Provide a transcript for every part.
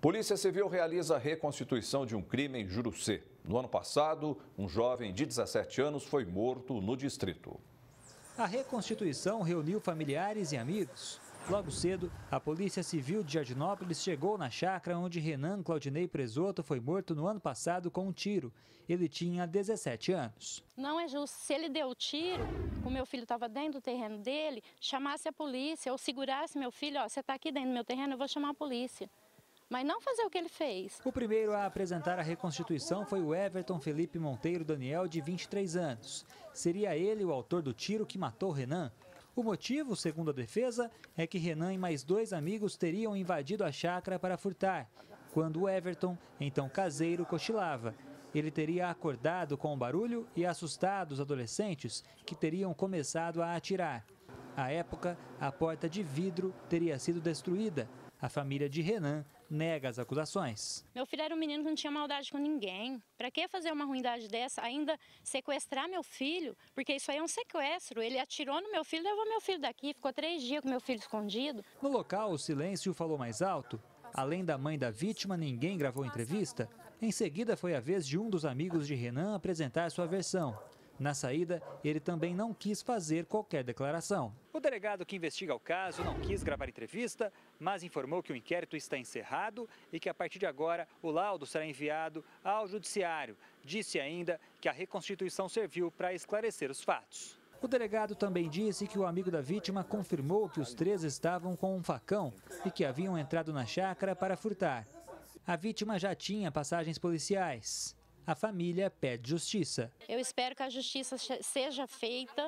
Polícia Civil realiza a reconstituição de um crime em Jurucê. No ano passado, um jovem de 17 anos foi morto no distrito. A reconstituição reuniu familiares e amigos. Logo cedo, a Polícia Civil de Jardinópolis chegou na chácara onde Renan Claudinei Presoto foi morto no ano passado com um tiro. Ele tinha 17 anos. Não é justo, se ele deu o tiro, o meu filho estava dentro do terreno dele, chamasse a polícia ou segurasse meu filho, ó, você está aqui dentro do meu terreno, eu vou chamar a polícia. Mas não fazer o que ele fez. O primeiro a apresentar a reconstituição foi o Everton Felipe Monteiro Daniel, de 23 anos. Seria ele o autor do tiro que matou Renan. O motivo, segundo a defesa, é que Renan e mais 2 amigos teriam invadido a chácara para furtar, quando o Everton, então caseiro, cochilava. Ele teria acordado com o barulho e assustado os adolescentes, que teriam começado a atirar. À época, a porta de vidro teria sido destruída. A família de Renan nega as acusações. Meu filho era um menino que não tinha maldade com ninguém. Para que fazer uma ruindade dessa? Ainda sequestrar meu filho? Porque isso aí é um sequestro. Ele atirou no meu filho e levou meu filho daqui. Ficou 3 dias com meu filho escondido. No local, o silêncio falou mais alto. Além da mãe da vítima, ninguém gravou entrevista. Em seguida, foi a vez de um dos amigos de Renan apresentar sua versão. Na saída, ele também não quis fazer qualquer declaração. O delegado que investiga o caso não quis gravar entrevista, mas informou que o inquérito está encerrado e que a partir de agora o laudo será enviado ao judiciário. Disse ainda que a reconstituição serviu para esclarecer os fatos. O delegado também disse que o amigo da vítima confirmou que os 3 estavam com um facão e que haviam entrado na chácara para furtar. A vítima já tinha passagens policiais. A família pede justiça. Eu espero que a justiça seja feita,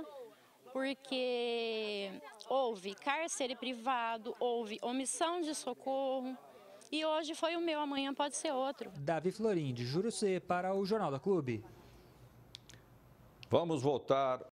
porque houve cárcere privado, houve omissão de socorro, e hoje foi o meu, amanhã pode ser outro. Davi Florim, de Jurucê, para o Jornal da Clube. Vamos voltar